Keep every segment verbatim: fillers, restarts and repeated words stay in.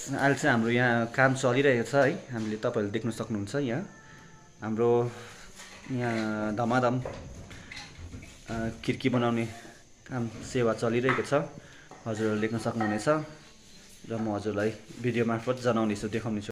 अहिले चाहिँ हाम्रो यहाँ काम चलिरहेको छ है, हामीले तपाईँहरूले देख्न सक्नुहुन्छ। यहाँ हाम्रो यहाँ धमाधम खिर्की बनाउने काम सेवा चलिरहेको छ, हजुरहरूले देख्न सक्नुहुनेछ र म हजुरलाई भिडियो मार्फत जनाउनेछु, देखाउनेछु।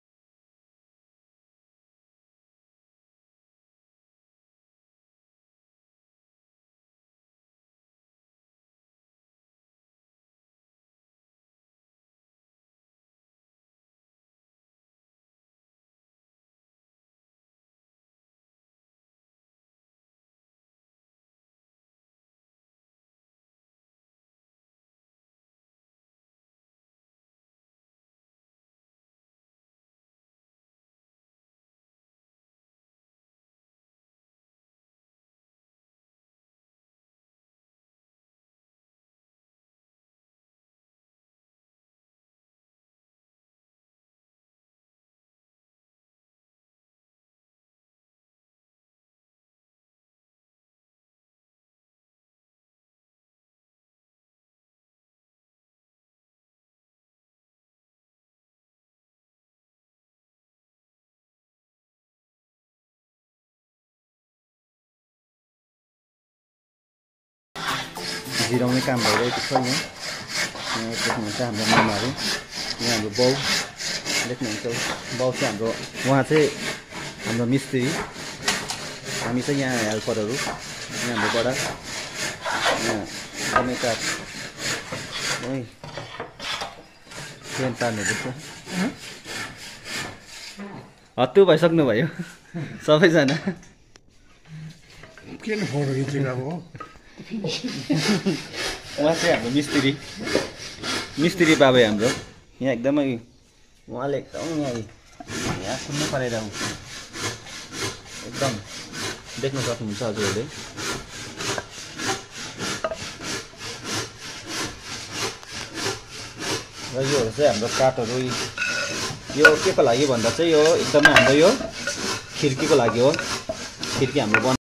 जिराउने काम भइरहेको छ। यहाँ यहाँ देख्नुहुन्छ हाम्रो मामाहरू, यहाँ हाम्रो बाउ देख्नुहुन्छ। बाउ चाहिँ हाम्रो, उहाँ चाहिँ हाम्रो मिस्त्री, हामी चाहिँ यहाँ हेल्परहरू। यहाँ हाम्रो बडा, यहाँ अनेका ट्रेन तान्नुहुँदैछ। हत्तु भइसक्नु भयो सबैजना। किन फोटो खिचेको अब? उहाँ चाहिँ हाम्रो मिस्त्री मिस्त्री बाबे हाम्रो। यहाँ एकदमै उहाँले एकदम यहाँ यहाँ सुन्नु परेर एकदम देख्न सक्नुहुन्छ हजुरहरूले। र योहरू चाहिँ हाम्रो काठहरू, यो के को लागि भन्दा चाहिँ यो एकदमै हाम्रो यो खिर्कीको लागि हो। खिर्की हाम्रो